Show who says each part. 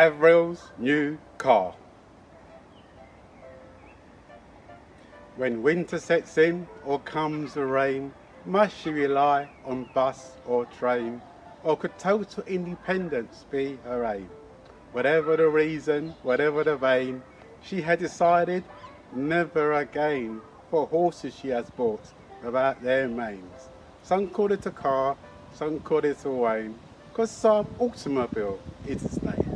Speaker 1: Avril's new car. When winter sets in or comes the rain, must she rely on bus or train? Or could total independence be her aim? Whatever the reason, whatever the vein, she had decided never again for horses she has bought without their manes. Some call it a car, some call it a wain, 'cause some automobile is its name.